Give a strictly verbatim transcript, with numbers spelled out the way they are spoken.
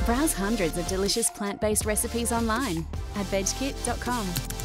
Browse hundreds of delicious plant-based recipes online at veg kit dot com.